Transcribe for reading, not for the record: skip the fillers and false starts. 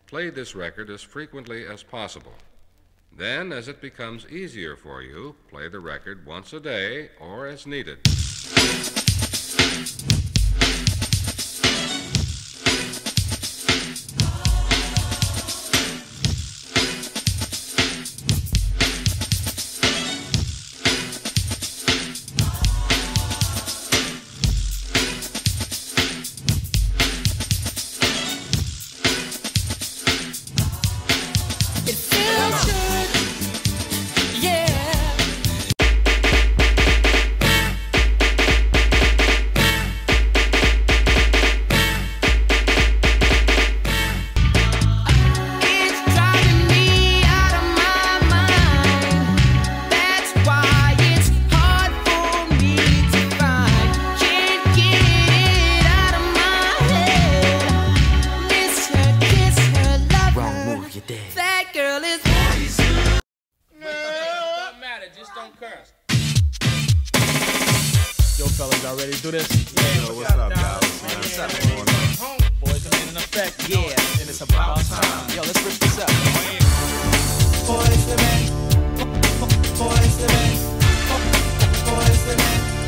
play this record as frequently as possible. Then, as it becomes easier for you, play the record once a day or as needed. Just don't curse. Yo, fellas, y'all ready to do this? Yeah, yo, what's up, guys? What's up, man? Boys are in effect. Yeah, and it's about time. Yo, let's rip this up. Boys the men, boys the men, boys the men.